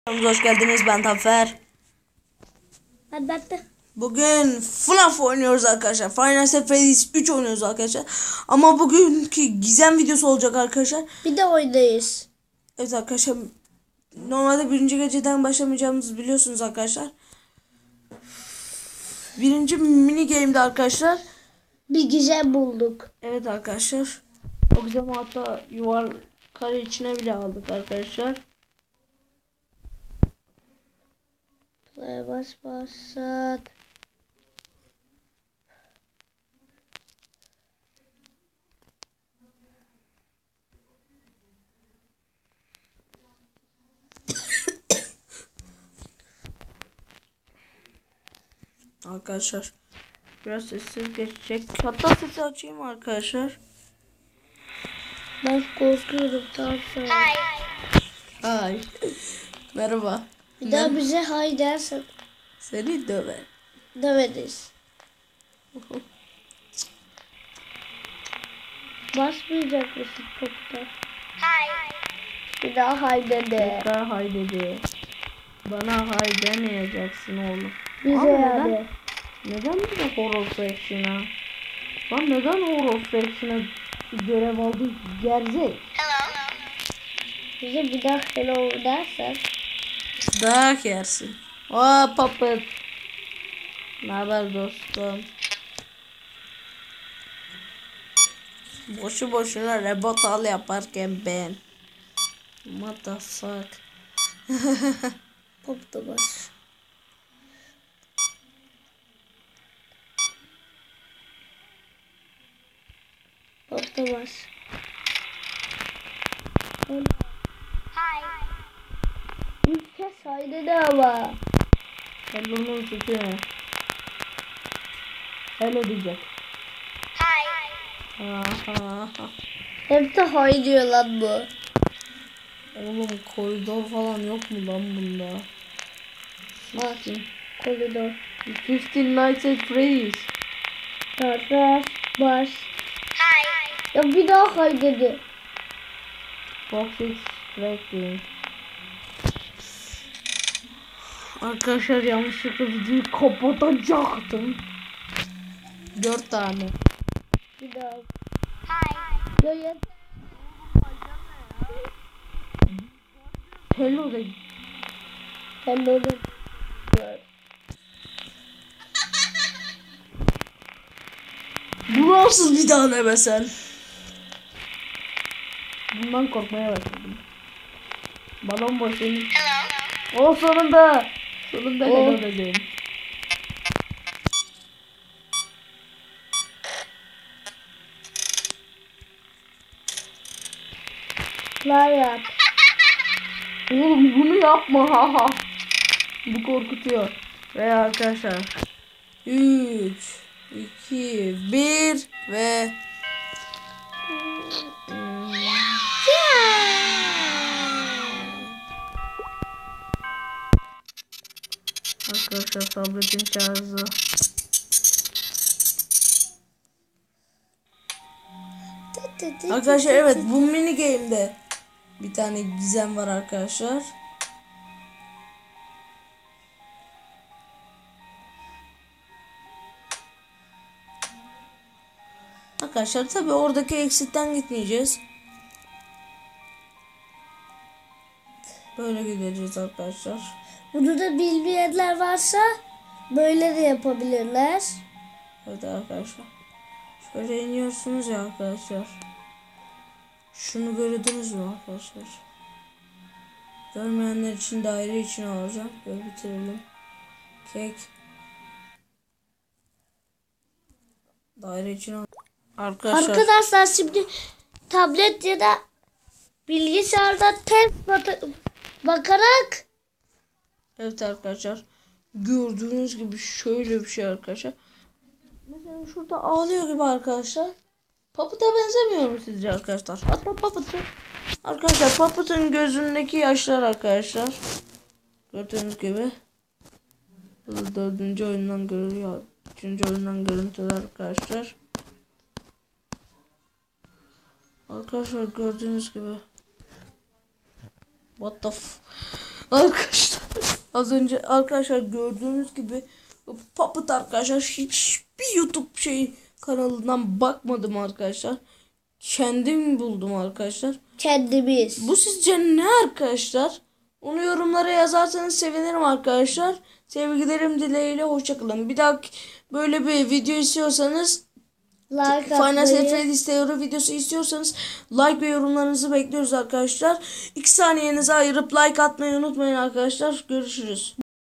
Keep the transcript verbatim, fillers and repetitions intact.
Hoş geldiniz, ben Tafer. Hadi baktı. Bugün F NAF oynuyoruz arkadaşlar. Final Fantasy üç oynuyoruz arkadaşlar. Ama bugünkü gizem videosu olacak arkadaşlar. Bir de oynayız. Evet arkadaşlar. Normalde birinci geceden başlamayacağımızı biliyorsunuz arkadaşlar. Birinci mini game'de arkadaşlar. Bir gizem bulduk. Evet arkadaşlar. O gizemi hatta yuvar kare içine bile aldık arkadaşlar. Bas basat. Arkadaşlar biraz sessiz geçecek. Hatta sesi açayım arkadaşlar. Ben korkuyorum Tafer. Hay. Merhaba. Bir daha bize hay dersen Seni döver. döveriz. Basmayacak mısın topta? Bir daha hay dedi. Tekrar hay dedi. Bana hay demeyeceksin oğlum. Bize Abi yani. Neden, neden bize horror section'a? Lan neden horror section'a görev aldık gerzek? Bize bir daha hello dersen. Dayak yersin. Aa puppet. Ne haber dostum? Boşu boşuna robot al yaparken ben. What the fuck? Pop da bas. Pop da bas. İlk kez hay dedi ama. Hello'nun suçu ne? Hello diyecek. Aha. Hep de hay diyor lan bu. Oğlum koridor falan yok mu lan bunda? Bak. Koridor. Fifteen Nights at Freddy's. Bas bas. Ya bir daha hay dedi. Box Extracting. Arkadaşlar yanlışlıkla videoyu kapatacaktım. Dört tane. Bir daha. Ya ya. Hello de. Hello de. Bu nasıl bir daha ne mesela? Bundan korkmaya başladım. Balon boşun. O sonunda. Sonunda Oh. hello dedim. Var yap. Oğlum bunu yapma ha ha. Bu korkutuyor. Ve arkadaşlar üç iki bir ve arkadaşlar tabletin şarjı. Arkadaşlar evet, bu mini game'de bir tane gizem var arkadaşlar. Arkadaşlar tabi oradaki exit'ten gitmeyeceğiz. Böyle gideceğiz arkadaşlar. Bunu da bilmeyenler varsa böyle de yapabilirler. Evet arkadaşlar. Şöyle iniyorsunuz ya arkadaşlar. Şunu gördünüz mü arkadaşlar? Görmeyenler için daire için alacağım. Böyle bitirelim. Kek. Daire için al. Arkadaşlar. Arkadaşlar şimdi tablet ya da bilgisayardan test bakarak Evet arkadaşlar. Gördüğünüz gibi şöyle bir şey arkadaşlar. Mesela şurada ağlıyor gibi arkadaşlar. Puppet'a benzemiyor mu sizce arkadaşlar? Hatta Puppet'ı. Arkadaşlar Puppet'ın gözündeki yaşlar arkadaşlar. Gördüğünüz gibi. Bu dördüncü oyundan görülüyor. Üçüncü oyundan görüntüler arkadaşlar. Arkadaşlar gördüğünüz gibi. What the f... Arkadaşlar az önce arkadaşlar gördüğünüz gibi Puppet arkadaşlar hiçbir YouTube şey kanalından bakmadım arkadaşlar. Kendim buldum arkadaşlar. Kendimiz. Bu sizce ne arkadaşlar? Onu yorumlara yazarsanız sevinirim arkadaşlar. Sevgilerim dileğiyle hoşçakalın. Bir daha böyle bir video istiyorsanız Like Final atmayı. Freddy's Theory videosu istiyorsanız like ve yorumlarınızı bekliyoruz arkadaşlar. iki saniyenizi ayırıp like atmayı unutmayın arkadaşlar. Görüşürüz.